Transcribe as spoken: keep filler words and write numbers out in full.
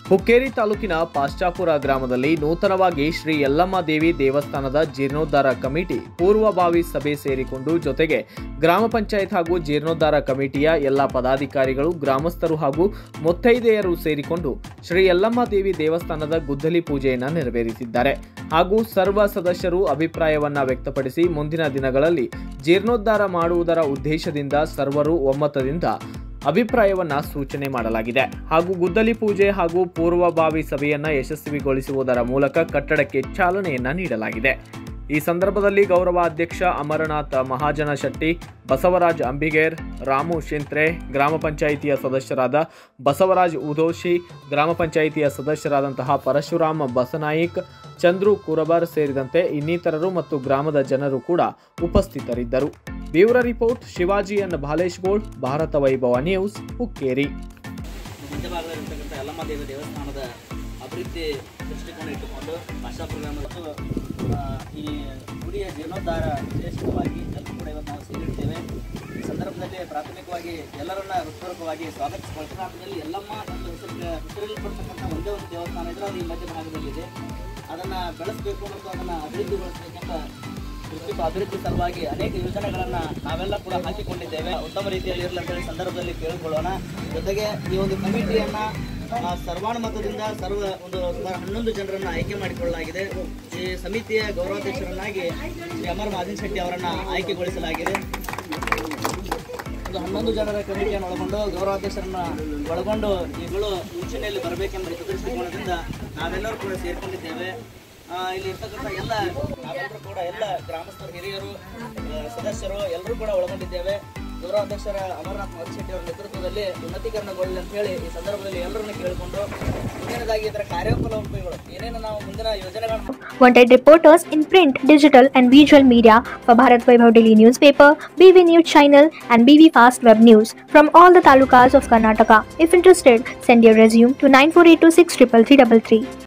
ಹುಕ್ಕೇರಿ ತಾಲೂಕಿನ ಪಾಶ್ಚಾಪುರ ಗ್ರಾಮದಲ್ಲಿ ನೂತನವಾಗಿ ಶ್ರೀ ಯಲ್ಲಮ್ಮ ದೇವಿ ದೇವಸ್ಥಾನದ ಜೀರ್ಣೋದ್ಧಾರ ಕಮಿಟಿ ಪೂರ್ವಭಾವಿ ಸಭೆ ಸೇರಿಕೊಂಡು ಜೊತೆಗೆ ಗ್ರಾಮ ಪಂಚಾಯತ್ ಹಾಗೂ ಜೀರ್ಣೋದ್ಧಾರ ಕಮಿಟಿಯ ಎಲ್ಲ ಪದಾಧಿಕಾರಿಗಳು ಗ್ರಾಮಸ್ಥರು ಹಾಗೂ ಮುತ್ತೈದೆಯರು ಸೇರಿಕೊಂಡು ಶ್ರೀ ಯಲ್ಲಮ್ಮ ದೇವಿ ದೇವಸ್ಥಾನದ ಗುದ್ದಲಿ ಪೂಜೆಯನ್ನು ನೆರವೇರಿಸಿದ್ದಾರೆ ಹಾಗೂ ಸರ್ವ ಸದಸ್ಯರು ಅಭಿಪ್ರಾಯವನ್ನ ವ್ಯಕ್ತಪಡಿಸಿ ಮುಂದಿನ ದಿನಗಳಲ್ಲಿ ಜೀರ್ಣೋದ್ಧಾರ ಮಾಡುವುದರ ಉದ್ದೇಶದಿಂದ ಸರ್ವರು ಒಮ್ಮತದಿಂದ ಅಭಿಪ್ರಾಯವನ್ನ ಸೂಚನೆ ಮಾಡಲಾಗಿದೆ ಹಾಗೂ ಗುದ್ದಲಿ ಪೂಜೆ ಹಾಗೂ ಪೂರ್ವಭಾವಿ ಸಭೆಯನ್ನ ಯಶಸ್ವಿಗೊಳಿಸುವುದರ ಮೂಲಕ ಕಟ್ಟಡಕ್ಕೆ ಚಾಲನೆಯನ್ನ ನೀಡಲಾಗಿದೆ। ಈ ಸಂದರ್ಭದಲ್ಲಿ ಗೌರವ ಅಧ್ಯಕ್ಷ ಅಮರನಾಥ್ ಮಹಾಜನ ಶೆಟ್ಟಿ, ಬಸವರಾಜ್ ಅಂಬಿಗೇರ್, ರಾಮು ಶಿಂತ್ರೆ, ಗ್ರಾಮ ಪಂಚಾಯಿತಿಯ ಸದಸ್ಯರಾದ ಬಸವರಾಜ್ ಉದೋಶಿ, ಗ್ರಾಮ ಪಂಚಾಯಿತಿಯ ಸದಸ್ಯರಾದಂತಹ ಪರಶುರಾಮ್ ಬಸನಾಯಿಕ್, ಚಂದ್ರು ಕುರಬರ್ ಸೇರಿದಂತೆ ಇನ್ನಿತರರು ಮತ್ತು ಗ್ರಾಮದ ಜನರು ಕೂಡ ಉಪಸ್ಥಿತರಿದ್ದರು। Bureau report Shivaji N Baleshgol, Bharat Vaibhav news, Hukkeri. ಮಧ್ಯಭಾಗದಲ್ಲಿರತಕ್ಕಂಥ ಯಲ್ಲಮ್ಮ ದೇವಿ ದೇವಸ್ಥಾನದ ಅಭಿವೃದ್ಧಿ ದೃಷ್ಟಿಕೋನ ಇಟ್ಟುಕೊಂಡು ಪಾಶ್ಚಾಪುರ ಗ್ರಾಮದ ಈ ಗುಡಿಯ ಜೀರ್ಣೋದ್ಧಾರ ವಿಶೇಷವಾಗಿ ಎಲ್ಲರೂ ಕೂಡ ಇವತ್ತು ನಾವು ಸೇರಿರ್ತೇವೆ। ಈ ಸಂದರ್ಭದಲ್ಲಿ ಪ್ರಾಥಮಿಕವಾಗಿ ಎಲ್ಲರನ್ನ ಹೃತ್ಪೂರ್ವಕವಾಗಿ ಸ್ವಾಗತಿಸಿಕೊಳ್ತಾರೆ। ಅದರಲ್ಲಿ ಯಲ್ಲಮ್ಮ ಒಂದು ಹೆಸರು ಹೆಸರಿಲ್ಪಡ್ತಕ್ಕಂಥ ಒಂದೇ ಒಂದು ದೇವಸ್ಥಾನ ಇದ್ರೆ ಅದು ಈ ಮಧ್ಯಭಾಗದಲ್ಲಿದೆ। ಅದನ್ನು ಬೆಳೆಸಬೇಕು ಮತ್ತು ಅದನ್ನು ಅಭಿವೃದ್ಧಿಗೊಳಿಸಬೇಕಂತ ದೃಷ್ಟಿ ಅಭಿವೃದ್ಧಿ ಸಲುವಾಗಿ ಅನೇಕ ಯೋಜನೆಗಳನ್ನು ನಾವೆಲ್ಲ ಕೂಡ ಹಾಕಿಕೊಂಡಿದ್ದೇವೆ। ಉತ್ತಮ ರೀತಿಯಲ್ಲಿ ಇರಲಿ ಅಂತೇಳಿ ಸಂದರ್ಭದಲ್ಲಿ ಕೇಳಿಕೊಳ್ಳೋಣ। ಜೊತೆಗೆ ಈ ಒಂದು ಕಮಿಟಿಯನ್ನು ಸರ್ವಾನುಮತದಿಂದ ಸರ್ವ ಒಂದು ಸುಮಾರು ಹನ್ನೊಂದು ಜನರನ್ನು ಆಯ್ಕೆ ಮಾಡಿಕೊಳ್ಳಲಾಗಿದೆ। ಈ ಸಮಿತಿಯ ಗೌರವಾಧ್ಯಕ್ಷರನ್ನಾಗಿ ಶ್ರೀ ಅಮರ್ ಮಹಾಜನ್ ಶೆಟ್ಟಿ ಅವರನ್ನು ಆಯ್ಕೆಗೊಳಿಸಲಾಗಿದೆ। ಒಂದು ಹನ್ನೊಂದು ಜನರ ಕಮಿಟಿಯನ್ನು ಒಳಗೊಂಡು ಗೌರವಾಧ್ಯಕ್ಷರನ್ನು ಒಳಗೊಂಡು ಇವುಗಳು ಮುಂಚೂಣಿಯಲ್ಲಿ ಬರಬೇಕೆಂಬ ದೃಷ್ಟಿಕೋನದಿಂದ ನಾವೆಲ್ಲರೂ ಕೂಡ ಸೇರಿಕೊಂಡಿದ್ದೇವೆ। ಇಲ್ಲಿ ಇರ್ತಕ್ಕಂಥ ಎಲ್ಲ ನಾವೆಲ್ಲರೂ ಕೂಡ ಎಲ್ಲ ಗ್ರಾಮಸ್ಥರು, ಹಿರಿಯರು, ಸದಸ್ಯರು ಎಲ್ಲರೂ ಕೂಡ ಒಳಗೊಂಡಿದ್ದೇವೆ। ಗೌರವಾಧ್ಯಕ್ಷರ ಅಮರನಾಥ್ ಮಹಾಜನ್ ಶೆಟ್ಟಿ ಅವರ ನೇತೃತ್ವದಲ್ಲಿ ಉನ್ನತೀಕರಣಗೊಳ್ಳಲಿ ಅಂತ ಹೇಳಿ ಈ ಸಂದರ್ಭದಲ್ಲಿ ಎಲ್ಲರನ್ನು ಕೇಳಿಕೊಂಡು ಮುಂದಿನದಾಗಿ ಇದರ ಕಾರ್ಯೋಪಯೋಗಗಳು ಏನೇನು ನಾವು ಮುಂದಿನ ಯೋಜನೆಗಳನ್ನು Wanted reporters in print, digital and visual media for Bharat Vaibhav Daily Newspaper, B V News Channel and B V Fast Web News from all the talukas of Karnataka. If interested, send your resume to nine four eight two six three three three three.